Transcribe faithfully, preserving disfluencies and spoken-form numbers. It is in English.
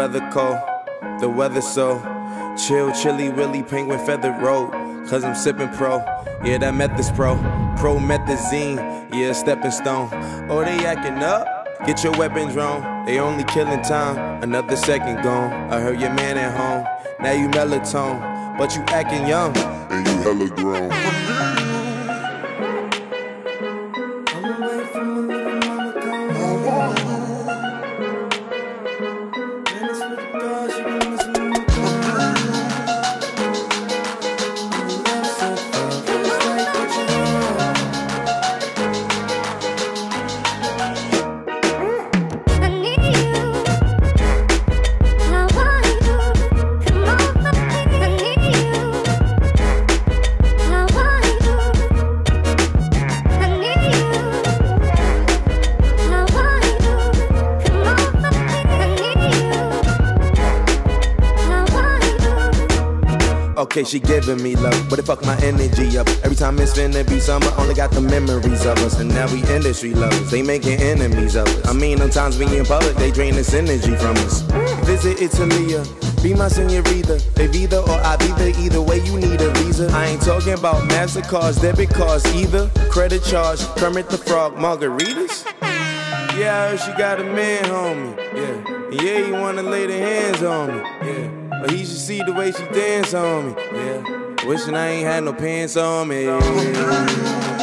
weather cold, the weather so chill, chilly, willy, penguin feathered road. Cause I'm sipping pro, yeah, that meth is pro. Promethazine, yeah, stepping stone. Oh, they acting up? Get your weapons wrong. They only killing time, another second gone. I heard your man at home, now you melatonin, but you acting young, and you hella grown. Okay, she giving me love, but it fuck my energy up. Every time it's finna be summer, only got the memories of us. And now we industry lovers, they making enemies of us. I mean, sometimes we in public, they drain this energy from us. Visit Italia, be my senorita. They Visa or I Visa, either way you need a visa. I ain't talking about MasterCards, debit cards either. Credit charge, Kermit the Frog, margaritas. Yeah, I heard she got a man, homie. Yeah, yeah, you wanna lay the hands on me. Yeah. But he should see the way she dance on me, yeah. Wishing I ain't had no pants on me, yeah.